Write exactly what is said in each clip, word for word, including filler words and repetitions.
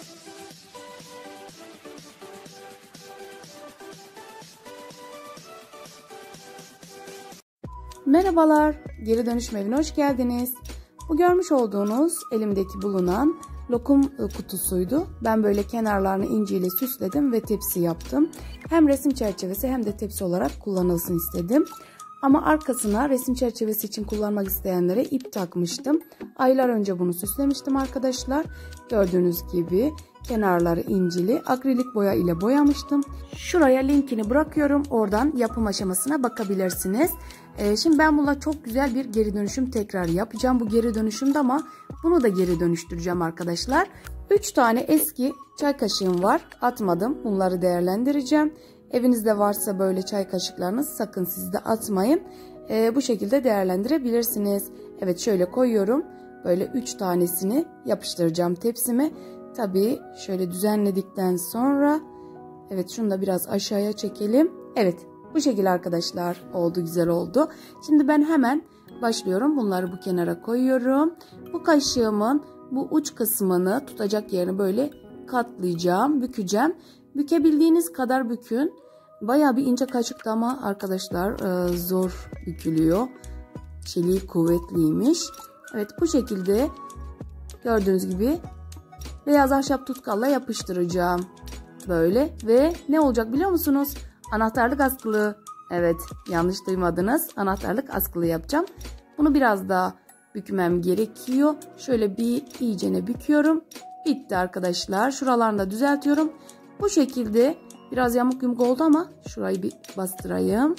Merhabalar, geri dönüşüm evine hoş geldiniz. Bu görmüş olduğunuz elimdeki bulunan lokum kutusuydu. Ben böyle kenarlarını inciyle süsledim ve tepsi yaptım. Hem resim çerçevesi hem de tepsi olarak kullanılsın istedim. Ama arkasına resim çerçevesi için kullanmak isteyenlere ip takmıştım. Aylar önce bunu süslemiştim arkadaşlar. Gördüğünüz gibi kenarları incili akrilik boya ile boyamıştım. Şuraya linkini bırakıyorum. Oradan yapım aşamasına bakabilirsiniz. Ee, şimdi ben bununla çok güzel bir geri dönüşüm tekrar yapacağım. Bu geri dönüşümde ama bunu da geri dönüştüreceğim arkadaşlar. üç tane eski çay kaşığım var. Atmadım. Bunları değerlendireceğim. Evinizde varsa böyle çay kaşıklarınız sakın siz de atmayın. Ee, bu şekilde değerlendirebilirsiniz. Evet, şöyle koyuyorum. Böyle üç tanesini yapıştıracağım tepsime. Tabii şöyle düzenledikten sonra evet, şunu da biraz aşağıya çekelim. Evet, bu şekilde arkadaşlar oldu, güzel oldu. Şimdi ben hemen başlıyorum. Bunları bu kenara koyuyorum. Bu kaşığımın bu uç kısmını tutacak yerini böyle katlayacağım, bükeceğim. Bükebildiğiniz kadar bükün. Bayağı bir ince kaşıktı ama arkadaşlar e, zor bükülüyor. Çeliği kuvvetliymiş. Evet, bu şekilde gördüğünüz gibi beyaz ahşap tutkalla yapıştıracağım. Böyle ve ne olacak biliyor musunuz? Anahtarlık askılı. Evet, yanlış duymadınız. Anahtarlık askılı yapacağım. Bunu biraz daha bükmem gerekiyor. Şöyle bir iyicene büküyorum. Bitti arkadaşlar. Şuralarını da düzeltiyorum. Bu şekilde biraz yamuk yumuk oldu ama şurayı bir bastırayım.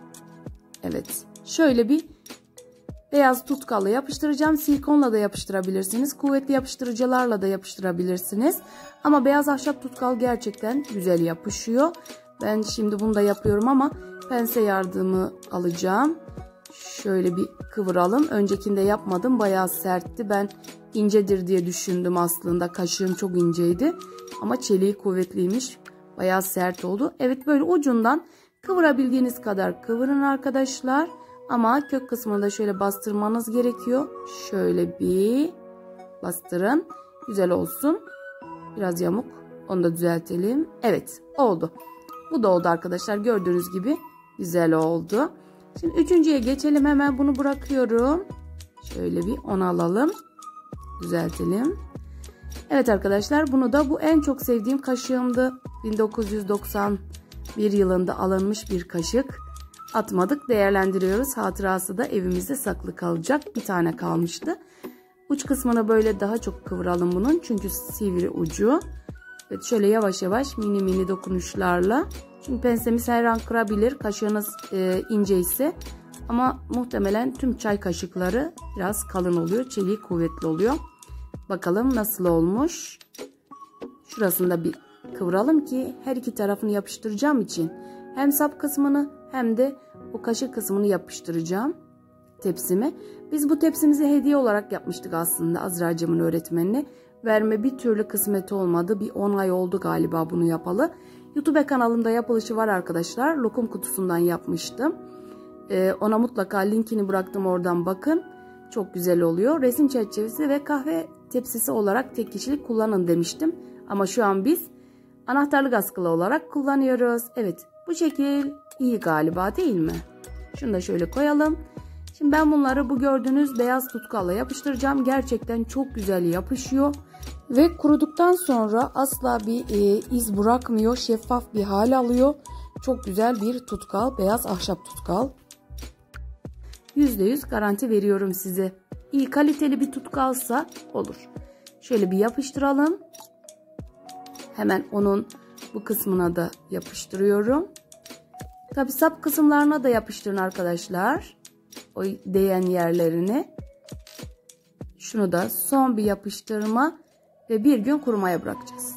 Evet, şöyle bir beyaz tutkalla yapıştıracağım. Silikonla da yapıştırabilirsiniz. Kuvvetli yapıştırıcılarla da yapıştırabilirsiniz. Ama beyaz ahşap tutkal gerçekten güzel yapışıyor. Ben şimdi bunu da yapıyorum ama pense yardımı alacağım. Şöyle bir kıvıralım. Öncekinde yapmadım. Bayağı sertti. Ben incedir diye düşündüm aslında. Kaşığım çok inceydi. Ama çeliği kuvvetliymiş. Bayağı sert oldu. Evet, böyle ucundan kıvırabildiğiniz kadar kıvırın arkadaşlar. Ama kök kısmını da şöyle bastırmanız gerekiyor. Şöyle bir bastırın. Güzel olsun. Biraz yamuk. Onu da düzeltelim. Evet, oldu. Bu da oldu arkadaşlar. Gördüğünüz gibi güzel oldu. Şimdi üçüncüye geçelim. Hemen bunu bırakıyorum. Şöyle bir onu alalım. Düzeltelim. Evet arkadaşlar, bunu da bu en çok sevdiğim kaşığımdı. bin dokuz yüz doksan bir yılında alınmış bir kaşık. Atmadık, değerlendiriyoruz. Hatırası da evimizde saklı kalacak. Bir tane kalmıştı. Uç kısmını böyle daha çok kıvıralım bunun. Çünkü sivri ucu. Evet, şöyle yavaş yavaş mini mini dokunuşlarla. Çünkü pensemiz her an kırabilir. Kaşığınız e, ince ise. Ama muhtemelen tüm çay kaşıkları biraz kalın oluyor. Çeliği kuvvetli oluyor. Bakalım nasıl olmuş. Şurasını da bir kıvıralım ki her iki tarafını yapıştıracağım için hem sap kısmını hem de o kaşık kısmını yapıştıracağım tepsime. Biz bu tepsimizi hediye olarak yapmıştık aslında Azra'cığımın öğretmenine. Verme bir türlü kısmet olmadı. Bir on ay oldu galiba bunu yapalı. YouTube kanalımda yapılışı var arkadaşlar. Lokum kutusundan yapmıştım. Ee, ona mutlaka linkini bıraktım, oradan bakın. Çok güzel oluyor. Resim çerçevesi ve kahve tepsisi olarak tek kişilik kullanın demiştim. Ama şu an biz anahtarlık askılı olarak kullanıyoruz. Evet, bu şekil iyi galiba, değil mi? Şunu da şöyle koyalım. Şimdi ben bunları bu gördüğünüz beyaz tutkalla yapıştıracağım. Gerçekten çok güzel yapışıyor. Ve kuruduktan sonra asla bir e, iz bırakmıyor. Şeffaf bir hal alıyor. Çok güzel bir tutkal. Beyaz ahşap tutkal. yüzde yüz garanti veriyorum size. İyi kaliteli bir tutkalsa olur. Şöyle bir yapıştıralım. Hemen onun bu kısmına da yapıştırıyorum. Tabi sap kısımlarına da yapıştırın arkadaşlar. O değen yerlerini. Şunu da son bir yapıştırma ve bir gün kurumaya bırakacağız.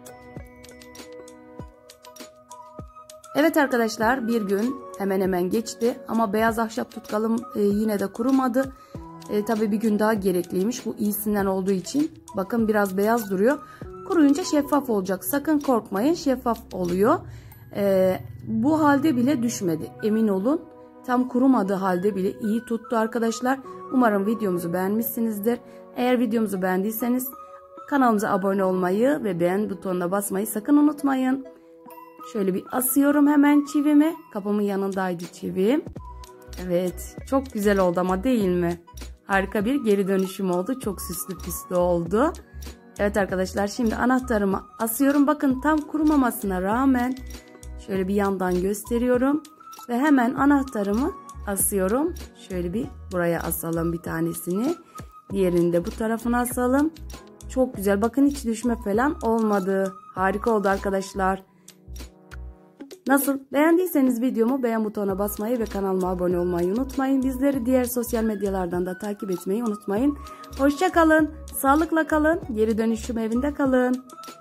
Evet arkadaşlar, bir gün hemen hemen geçti ama beyaz ahşap tutkalım e, yine de kurumadı. E, tabii bir gün daha gerekliymiş, bu iyisinden olduğu için. Bakın biraz beyaz duruyor. Kuruyunca şeffaf olacak. Sakın korkmayın, şeffaf oluyor. E, bu halde bile düşmedi, emin olun. Tam kurumadığı halde bile iyi tuttu arkadaşlar. Umarım videomuzu beğenmişsinizdir. Eğer videomuzu beğendiyseniz Kanalımıza abone olmayı ve beğen butonuna basmayı sakın unutmayın. Şöyle bir asıyorum hemen çivimi. Kapımın yanındaydı çivim. Evet, çok güzel oldu ama değil mi? Harika bir geri dönüşüm oldu. Çok süslü püslü oldu. Evet arkadaşlar, şimdi anahtarımı asıyorum. Bakın tam kurumamasına rağmen şöyle bir yandan gösteriyorum. Ve hemen anahtarımı asıyorum. Şöyle bir buraya asalım bir tanesini. Diğerini de bu tarafına asalım. Çok güzel. Bakın hiç düşme falan olmadı. Harika oldu arkadaşlar. Nasıl? Beğendiyseniz videomu beğen butonuna basmayı ve kanalıma abone olmayı unutmayın. Bizleri diğer sosyal medyalardan da takip etmeyi unutmayın. Hoşça kalın. Sağlıkla kalın. Geri dönüşüm evinde kalın.